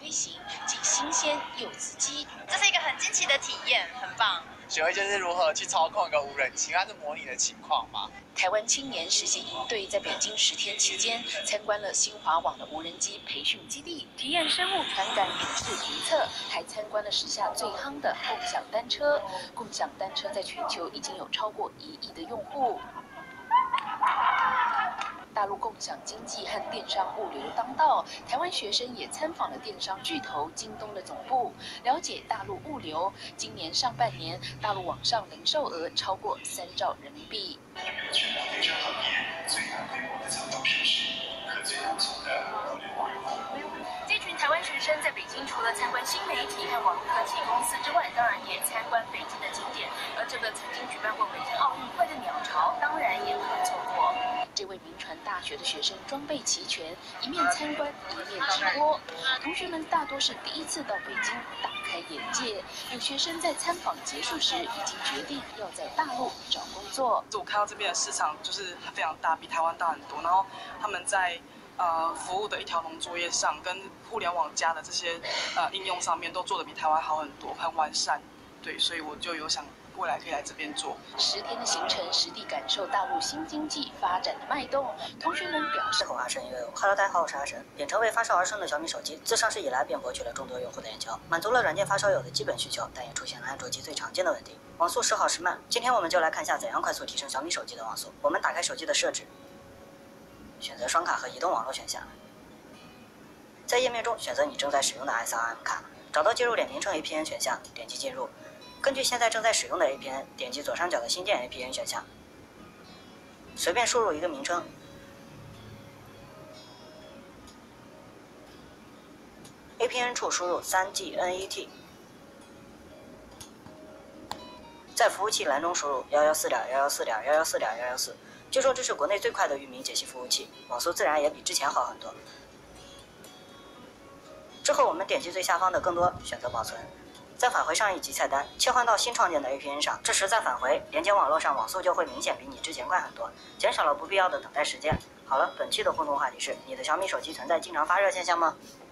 飞行，既新鲜又刺激。这是一个很惊奇的体验，很棒。 学会就是如何去操控一个无人机，它是模拟的情况嘛。 台湾青年实习营队在北京10天期间，参观了新华网的无人机培训基地，体验生物传感影视评测，还参观了时下最夯的共享单车。共享单车在全球已经有超过1亿的用户。大陆共享经济和电商物流当道，台湾学生也参访了电商巨头京东的总部，了解大陆物流。今年上半年，大陆网上零售额超过3兆人民币。 全球电商行业最大规模的早到城市和最安全的物流网络。 这群台湾学生在北京除了参观新媒体和网络科技公司之外，当然也参观北京的景点。而这个曾经举办过北京奥运会的鸟巢，当然也不能错过。这位民传大学的学生装备齐全，一面参观一面直播。同学们大多是第一次到北京，大开眼界。有学生在参访结束时已经决定要在大陆找工作。 我看到这边的市场就是非常大，比台湾大很多。然后他们在服务的一条龙作业上，跟互联网加的这些应用上面都做得比台湾好很多，很完善。对，所以我就有想未来可以来这边做。 10天的行程，实地感受大陆新经济发展的脉动。同学们表示， 阿神165 ，Hello， 大家好，我是阿神。扁成为发烧而生的小米手机，自上市以来便博取了众多用户的眼球，满足了软件发烧友的基本需求，但也出现了安卓机最常见的问题：网速时好时慢。今天我们就来看一下怎样快速提升小米手机的网速。我们打开手机的设置，选择双卡和移动网络选项，在页面中选择你正在使用的 SRM 卡，找到接入点名称 APN 选项，点击进入。根据现在正在使用的 APN， 点击左上角的新建 APN 选项，随便输入一个名称。APN 处输入 3GNET， 在服务器栏中输入 114.114.114.114， 据说这是国内最快的域名解析服务器，网速自然也比之前好很多。之后我们点击最下方的更多，选择保存。再返回上一级菜单，切换到新创建的 APN 上，这时再返回连接网络上，网速就会明显比你之前快很多，减少了不必要的等待时间。好了，本期的互动话题是：你的小米手机存在经常发热现象吗？